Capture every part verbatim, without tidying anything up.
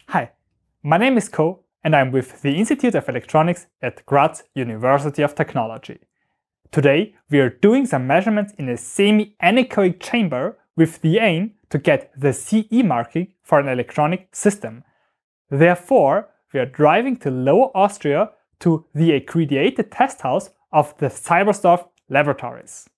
Hi, my name is Ko and I'm with the Institute of Electronics at Graz University of Technology. Today we are doing some measurements in a semi-anechoic chamber with the aim to get the C E marking for an electronic system. Therefore, we are driving to Lower Austria to the accredited test house of the Seibersdorf Laboratories.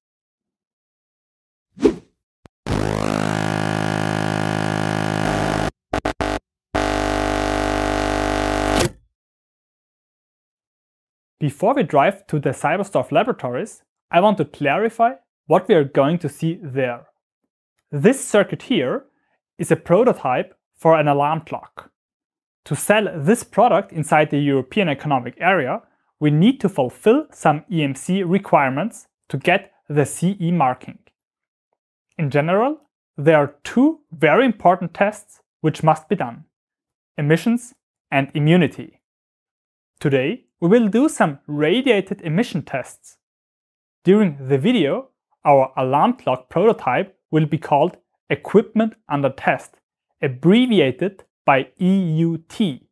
Before we drive to the Seibersdorf Laboratories, I want to clarify what we are going to see there. This circuit here is a prototype for an alarm clock. To sell this product inside the European Economic Area, we need to fulfill some E M C requirements to get the C E marking. In general, there are two very important tests which must be done: emissions and immunity. Today, we will do some radiated emission tests. During the video, our alarm clock prototype will be called Equipment Under Test, abbreviated by E U T.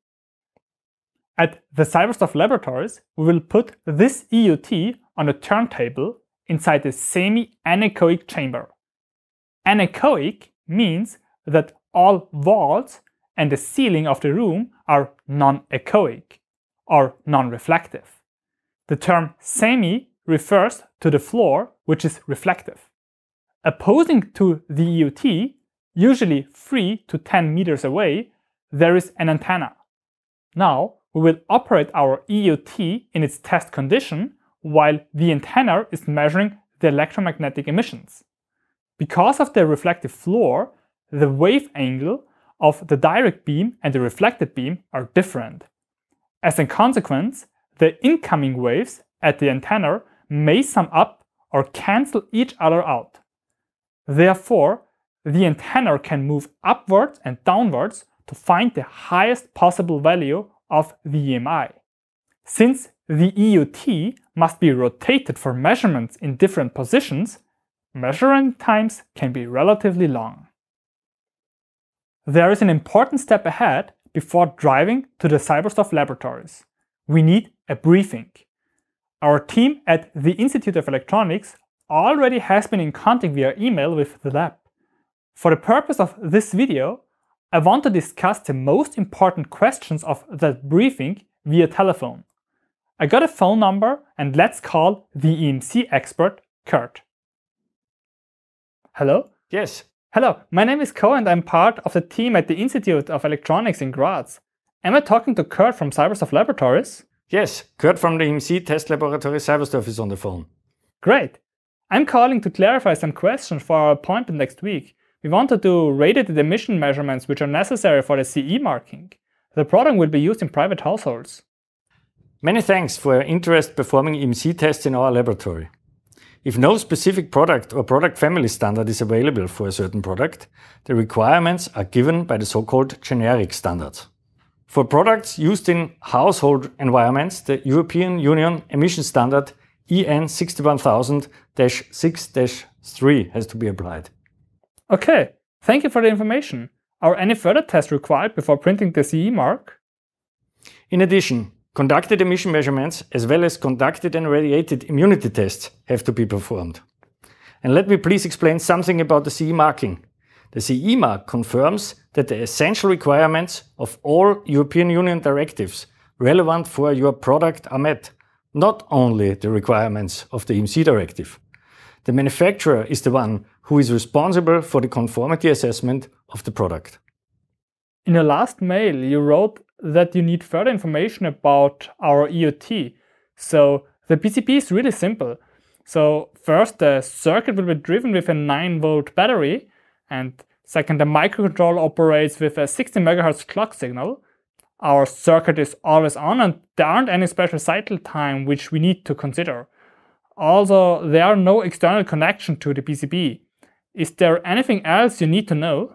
At the Seibersdorf Laboratories, we will put this E U T on a turntable inside a semi-anechoic chamber. Anechoic means that all walls and the ceiling of the room are non-echoic or non-reflective. The term semi refers to the floor, which is reflective. Opposing to the E U T, usually three to ten meters away, there is an antenna. Now, we will operate our E U T in its test condition while the antenna is measuring the electromagnetic emissions. Because of the reflective floor, the wave angle of the direct beam and the reflected beam are different. As a consequence, the incoming waves at the antenna may sum up or cancel each other out. Therefore, the antenna can move upwards and downwards to find the highest possible value of the E M I. Since the E U T must be rotated for measurements in different positions, measuring times can be relatively long. There is an important step ahead before driving to the Seibersdorf Laboratories. We need a briefing. Our team at the Institute of Electronics already has been in contact via email with the lab. For the purpose of this video, I want to discuss the most important questions of that briefing via telephone. I got a phone number and let's call the E M C expert, Kurt. Hello? Yes. Hello, my name is Ko and I'm part of the team at the Institute of Electronics in Graz. Am I talking to Kurt from Seibersdorf Laboratories? Yes, Kurt from the E M C test laboratory Seibersdorf is on the phone. Great. I'm calling to clarify some questions for our appointment next week. We want to do radiated emission measurements which are necessary for the C E marking. The product will be used in private households. Many thanks for your interest performing E M C tests in our laboratory. If no specific product or product family standard is available for a certain product, the requirements are given by the so-called generic standards. For products used in household environments, the European Union emission standard E N six one thousand dash six dash three has to be applied. Okay, thank you for the information. Are any further tests required before printing the C E mark? In addition, conducted emission measurements as well as conducted and radiated immunity tests have to be performed. And let me please explain something about the C E marking. The C E mark confirms that the essential requirements of all European Union directives relevant for your product are met, not only the requirements of the E M C directive. The manufacturer is the one who is responsible for the conformity assessment of the product. In your last mail, you wrote that you need further information about our E U T. So the P C B is really simple. So first, the circuit will be driven with a nine volt battery, and second, the microcontroller operates with a sixty megahertz clock signal. Our circuit is always on and there aren't any special cycle time which we need to consider. Also, there are no external connection to the P C B. Is there anything else you need to know?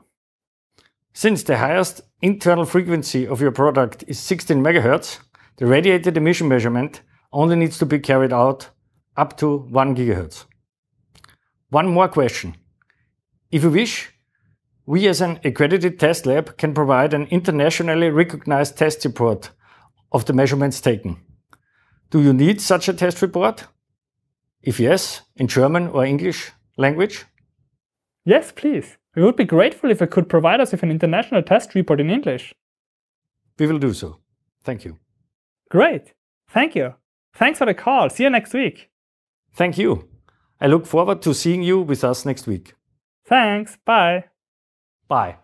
Since the highest internal frequency of your product is sixteen megahertz, the radiated emission measurement only needs to be carried out up to one gigahertz. One more question. If you wish, We as an accredited test lab can provide an internationally recognized test report of the measurements taken. Do you need such a test report? If yes, in German or English language? Yes, please. We would be grateful if you could provide us with an international test report in English. We will do so. Thank you. Great. Thank you. Thanks for the call. See you next week. Thank you. I look forward to seeing you with us next week. Thanks. Bye. Bye.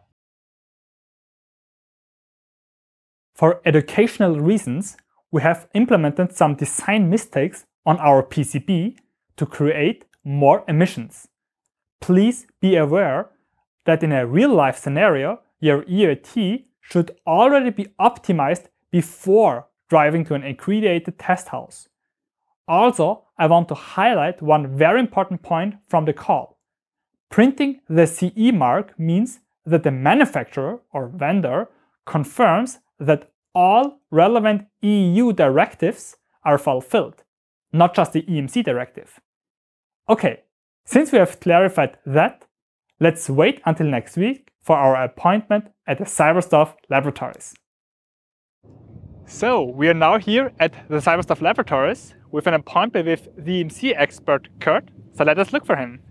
For educational reasons, we have implemented some design mistakes on our P C B to create more emissions. Please be aware that in a real-life scenario, your E O T should already be optimized before driving to an accredited test house. Also, I want to highlight one very important point from the call. Printing the C E mark means that the manufacturer or vendor confirms that all relevant E U directives are fulfilled, not just the E M C directive. Okay, since we have clarified that, let's wait until next week for our appointment at the Seibersdorf Laboratories. So, we are now here at the Seibersdorf Laboratories with an appointment with the E M C expert Kurt, so let us look for him.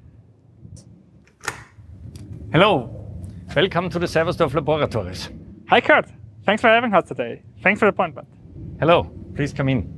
Hello, welcome to the Seibersdorf Laboratories. Hi Kurt, thanks for having us today. Thanks for the appointment. Hello, please come in.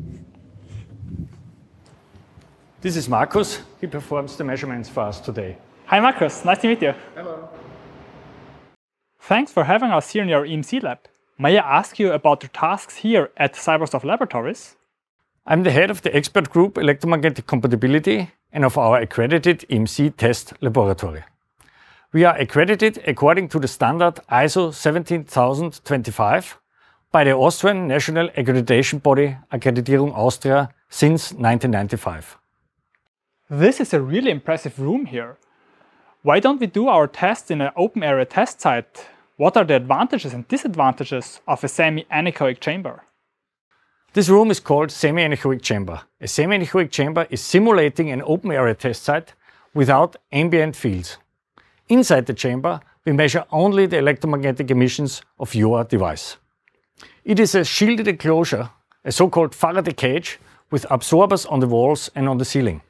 This is Markus, he performs the measurements for us today. Hi Markus, nice to meet you. Hello. Thanks for having us here in your E M C lab. May I ask you about your tasks here at Seibersdorf Laboratories? I'm the head of the expert group Electromagnetic Compatibility and of our accredited E M C test laboratory. We are accredited according to the standard I S O seventeen thousand twenty-five by the Austrian national accreditation body Akkreditierung Austria since nineteen ninety-five. This is a really impressive room here. Why don't we do our tests in an open area test site? What are the advantages and disadvantages of a semi-anechoic chamber? This room is called semi-anechoic chamber. A semi-anechoic chamber is simulating an open area test site without ambient fields. Inside the chamber, we measure only the electromagnetic emissions of your device. It is a shielded enclosure, a so-called Faraday cage, with absorbers on the walls and on the ceiling.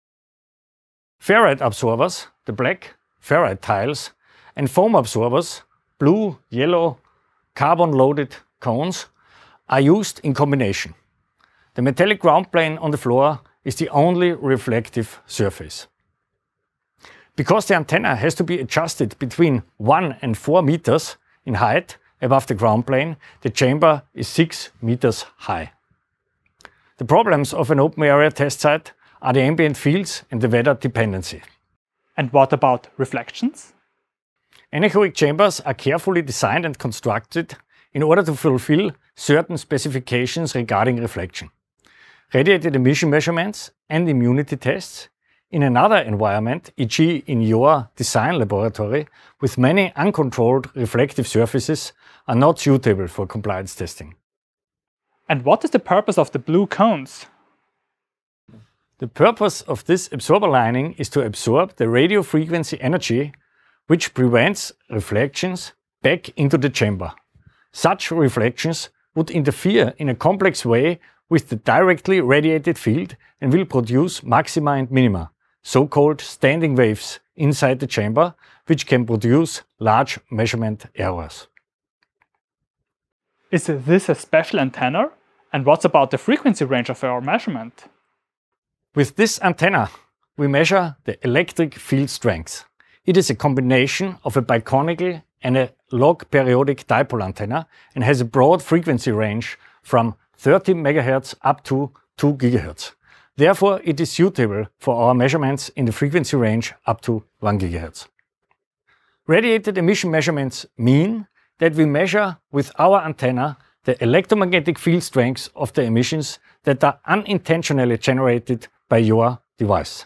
Ferrite absorbers, the black ferrite tiles, and foam absorbers, blue, yellow, carbon-loaded cones, are used in combination. The metallic ground plane on the floor is the only reflective surface. Because the antenna has to be adjusted between one and four meters in height above the ground plane, the chamber is six meters high. The problems of an open area test site are the ambient fields and the weather dependency. And what about reflections? Anechoic chambers are carefully designed and constructed in order to fulfill certain specifications regarding reflection. Radiated emission measurements and immunity tests in another environment, for example in your design laboratory, with many uncontrolled reflective surfaces, are not suitable for compliance testing. And what is the purpose of the blue cones? The purpose of this absorber lining is to absorb the radio frequency energy, which prevents reflections back into the chamber. Such reflections would interfere in a complex way with the directly radiated field and will produce maxima and minima, so-called standing waves inside the chamber, which can produce large measurement errors. Is this a special antenna? And what about the frequency range of our measurement? With this antenna, we measure the electric field strength. It is a combination of a biconical and a log periodic dipole antenna and has a broad frequency range from thirty megahertz up to two gigahertz. Therefore, it is suitable for our measurements in the frequency range up to one gigahertz. Radiated emission measurements mean that we measure with our antenna the electromagnetic field strengths of the emissions that are unintentionally generated by your device.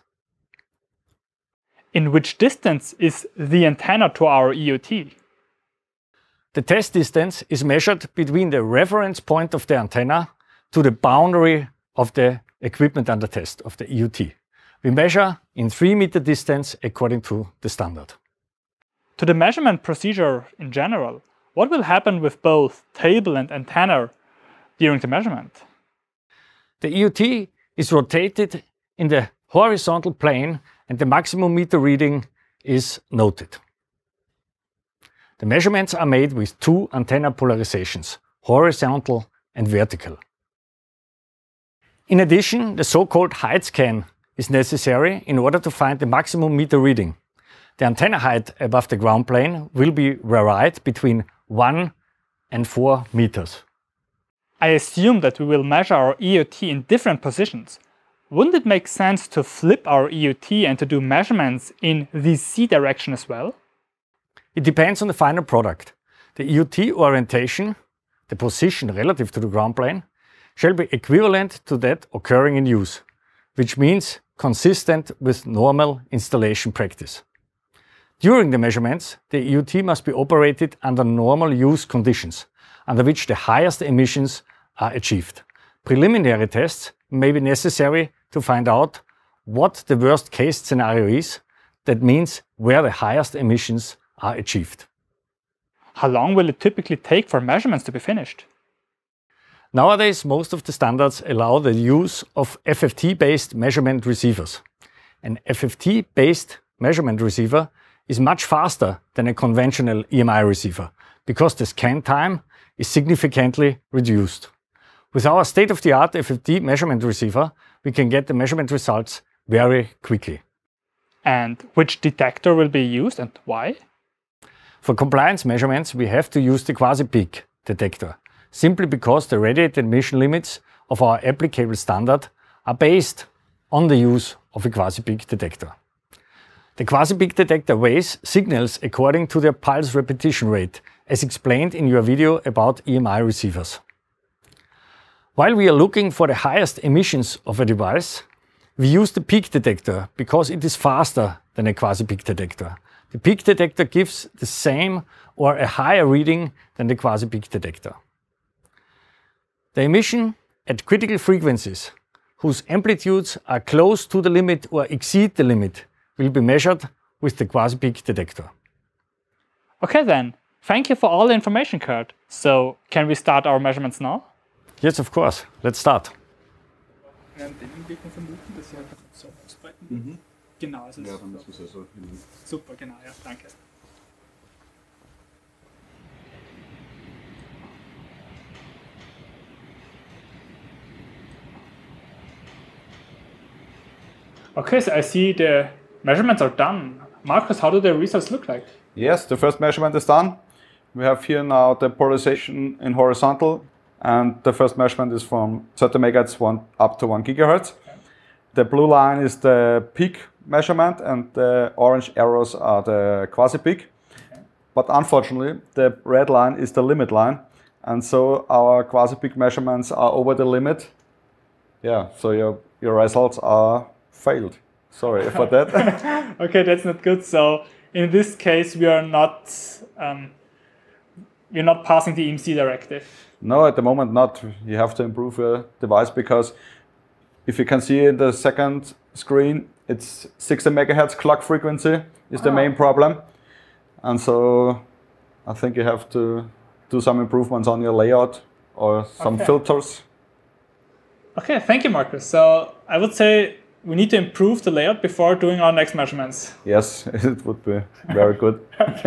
In which distance is the antenna to our E O T? The test distance is measured between the reference point of the antenna to the boundary of the equipment under test, of the E O T. We measure in three meter distance according to the standard. to the measurement procedure in general, what will happen with both table and antenna during the measurement? The E U T is rotated in the horizontal plane and the maximum meter reading is noted. The measurements are made with two antenna polarizations, horizontal and vertical. In addition, the so-called height scan is necessary in order to find the maximum meter reading. The antenna height above the ground plane will be varied between one and four meters. I assume that we will measure our E U T in different positions. Wouldn't it make sense to flip our E U T and to do measurements in the Z direction as well? It depends on the final product. The E U T orientation, the position relative to the ground plane, shall be equivalent to that occurring in use, which means consistent with normal installation practice. During the measurements, the E U T must be operated under normal use conditions, under which the highest emissions are achieved. Preliminary tests may be necessary to find out what the worst case scenario is, that means where the highest emissions are achieved. How long will it typically take for measurements to be finished? Nowadays, most of the standards allow the use of F F T-based measurement receivers. An F F T-based measurement receiver is much faster than a conventional E M I receiver because the scan time is significantly reduced. With our state-of-the-art F F T measurement receiver, we can get the measurement results very quickly. And which detector will be used and why? For compliance measurements, we have to use the quasi-peak detector, simply because the radiated emission limits of our applicable standard are based on the use of a quasi-peak detector. The quasi-peak detector weighs signals according to their pulse repetition rate, as explained in your video about E M I receivers. While we are looking for the highest emissions of a device, we use the peak detector because it is faster than a quasi-peak detector. The peak detector gives the same or a higher reading than the quasi-peak detector. The emission at critical frequencies, whose amplitudes are close to the limit or exceed the limit, will be measured with the quasi-peak detector. Okay then, thank you for all the information, Kurt. So, can we start our measurements now? Yes, of course. Let's start. Mhm. Genau, also ja, dann ist es so. Super, genau, ja, danke. Okay, so I see the measurements are done. Marcus, how do the results look like? Yes, the first measurement is done. We have here now the polarization in horizontal, and the first measurement is from thirty megahertz one up to one gigahertz. Okay. The blue line is the peak measurement, and the orange arrows are the quasi-peak. Okay. But unfortunately, the red line is the limit line, and so our quasi-peak measurements are over the limit. Yeah, so your, your results are failed. Sorry for that. Okay, that's not good. So in this case, we are not um, we're not passing the E M C directive. No, at the moment not. You have to improve your device because if you can see in the second screen, it's sixty megahertz clock frequency is the oh. main problem, and so I think you have to do some improvements on your layout or some okay. filters. Okay, thank you, Marcus. So I would say we need to improve the layout before doing our next measurements. Yes, it would be very good.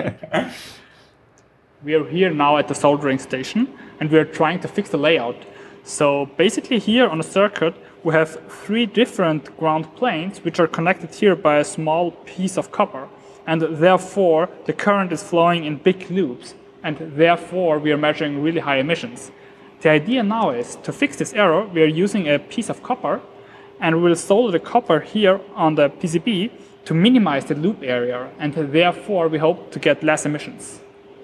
We are here now at the soldering station and we are trying to fix the layout. So basically here on the circuit we have three different ground planes which are connected here by a small piece of copper, and therefore the current is flowing in big loops, and therefore we are measuring really high emissions. The idea now is to fix this error. We are using a piece of copper and we will solder the copper here on the P C B to minimize the loop area, and therefore we hope to get less emissions.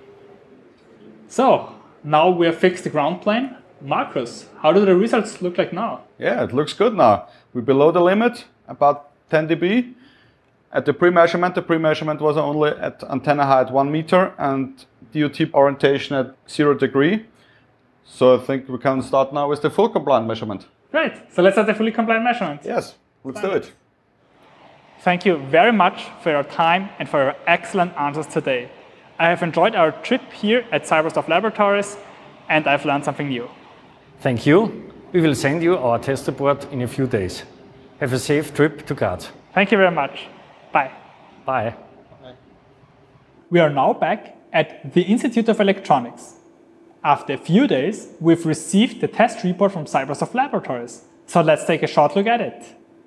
So now we have fixed the ground plane. Marcus, how do the results look like now? Yeah, it looks good now. We're below the limit, about ten D B. At the pre-measurement, the pre-measurement was only at antenna height one meter and D U T orientation at zero degree. So I think we can start now with the full compliant measurement. Great, so let's start the fully compliant measurement. Yes, let's do it. Thank you very much for your time and for your excellent answers today. I have enjoyed our trip here at Seibersdorf Laboratories, and I've learned something new. Thank you. We will send you our test report in a few days. Have a safe trip to Graz. Thank you very much. Bye. Bye. We are now back at the Institute of Electronics. After a few days, we've received the test report from Seibersdorf Laboratories. So let's take a short look at it.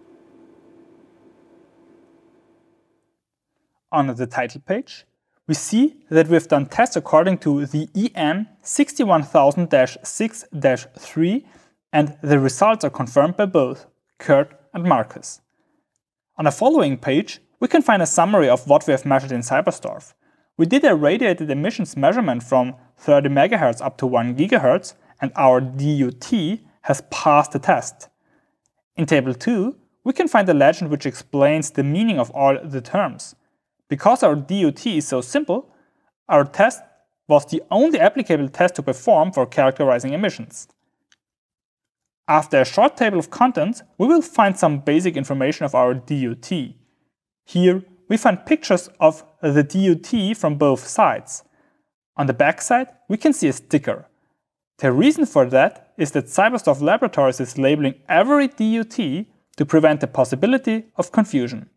On the title page, we see that we've done tests according to the E N six one thousand dash six dash three, and the results are confirmed by both Kurt and Marcus. On the following page, we can find a summary of what we have measured in Seibersdorf. We did a radiated emissions measurement from thirty megahertz up to one gigahertz, and our D U T has passed the test. In Table two, we can find a legend which explains the meaning of all the terms. Because our D U T is so simple, our test was the only applicable test to perform for characterizing emissions. After a short table of contents, we will find some basic information of our D U T. Here, we find pictures of the D U T from both sides. On the back side, we can see a sticker. The reason for that is that Seibersdorf Laboratories is labeling every D U T to prevent the possibility of confusion.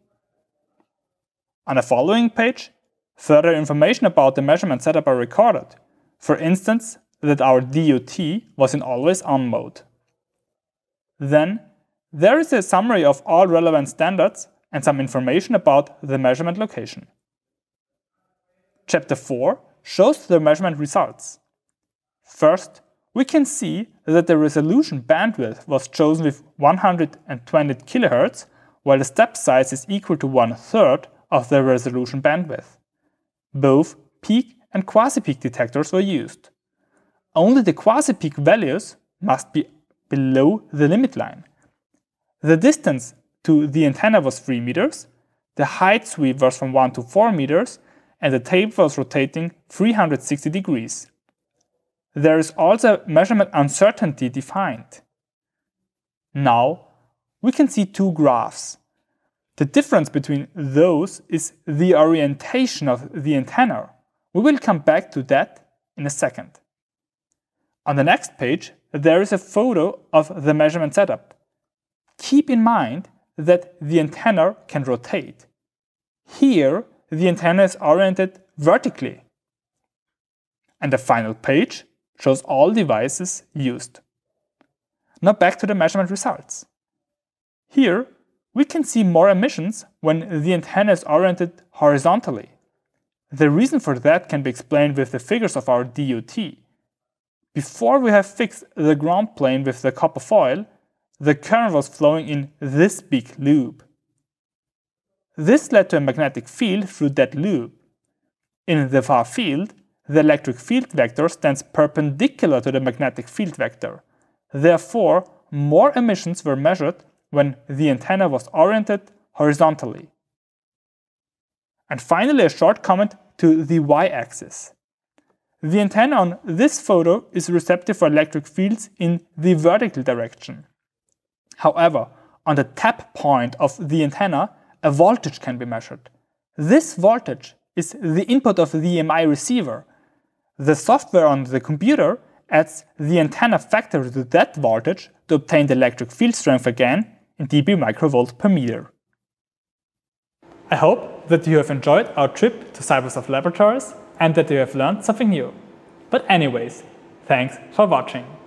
On the following page, further information about the measurement setup are recorded. For instance, that our D U T was in always on mode. Then, there is a summary of all relevant standards and some information about the measurement location. Chapter four shows the measurement results. First, we can see that the resolution bandwidth was chosen with one hundred twenty kilohertz, while the step size is equal to one third of the resolution bandwidth. Both peak and quasi-peak detectors were used. Only the quasi-peak values must be below the limit line. The distance to the antenna was three meters, the height sweep was from one to four meters, and the tape was rotating three hundred sixty degrees. There is also measurement uncertainty defined. Now, we can see two graphs. The difference between those is the orientation of the antenna. We will come back to that in a second. On the next page, there is a photo of the measurement setup. Keep in mind that the antenna can rotate. Here, the antenna is oriented vertically. And the final page shows all devices used. Now back to the measurement results. Here, we can see more emissions when the antenna is oriented horizontally. The reason for that can be explained with the figures of our D U T. Before we have fixed the ground plane with the copper foil, the current was flowing in this big loop. This led to a magnetic field through that loop. In the far field, the electric field vector stands perpendicular to the magnetic field vector. Therefore, more emissions were measured when the antenna was oriented horizontally. And finally, a short comment to the y-axis. The antenna on this photo is receptive for electric fields in the vertical direction. However, on the tap point of the antenna, a voltage can be measured. This voltage is the input of the E M I receiver. The software on the computer adds the antenna factor to that voltage to obtain the electric field strength again in dB microvolt per meter. I hope that you have enjoyed our trip to Seibersdorf Laboratories and that you have learned something new. But anyways, thanks for watching.